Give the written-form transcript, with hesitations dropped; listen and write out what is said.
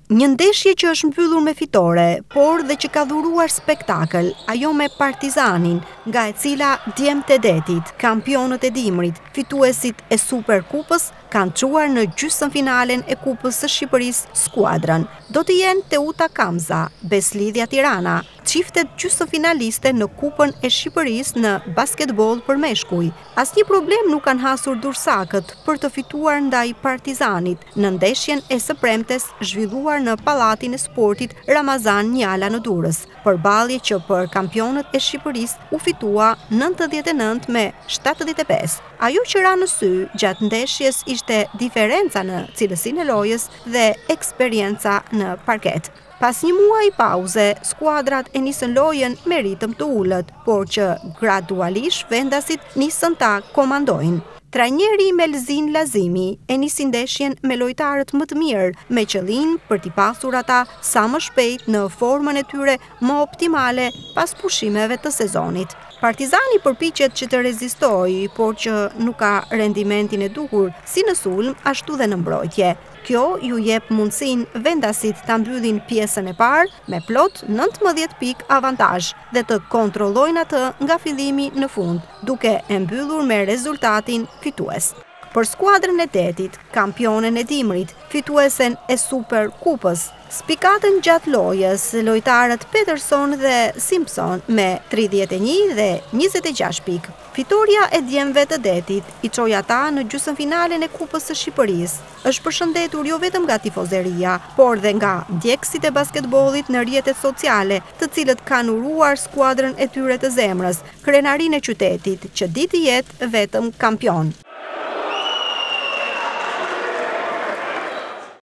Një ndeshje që është mbyllur me fitore, por dhe që ka dhuruar spektakël, ajo me Partizanin, nga e cila djemtë e detit, kampionët e dimrit, fituesit e Superkupës, kanë çuar në gjysmëfinalen e Kupës së Shqipërisë skuadrën. Do të jenë Teuta Kamza, Beslidhja Tirana, çiftet gjysmëfinaliste në Kupën e Shqipërisë në basketboll për meshkuj. Asnjë problem nuk kanë hasur dursakët për të fituar ndaj Partizanit në ndeshjen e së premtes zhvilluar në Pallatin e Sportit Ramazan Njala në Durrës, përballje që për kampionët e Shqipërisë u fitua 99 me 75. Ajo që ra në sy gjatë ndeshjes ishte diferenca në cilësinë e lojës dhe eksperienca në parket. Pas një muaji pauze, skuadrat e nisën lojën me ritëm të ulët, por që gradualisht vendasit nisën ta komandojnë. Trajneri Melzin Lazimi e nisi ndeshjen me lojtarët më të mirë, me qëllim për t'i pasur ata sa më shpejt në formën e tyre më optimale pas pushimeve të sezonit. Partizani përpiqet që të rezistojë, por që nuk ka rendimentin e duhur si në sulm ashtu dhe në mbrojtje. Kjo ju jep mundësinë vendasit ta mbyllin pjesën e parë me plot 19 pikë avantazh dhe të kontrollojnë atë nga fillimi në fund, duke e mbyllur me rezultatin fitues. Për skuadrën e detit, kampionen e dimrit, fituesen e Superkupës, spikatën gjatë lojës lojtarët Peterson dhe Simpson me 31 dhe 26 pikë. Fitoria e djemve të detit i çoi ata në gjysmëfinalen e Kupës së Shqipërisë. Është përshëndetur jo vetëm nga tifozeria, por dhe nga ndjekësit e basketbollit në rrjetet sociale, të cilët kanë uruar skuadrën e tyre të zemrës, krenarinë e qytetit, që ditë jetë vetëm kampion.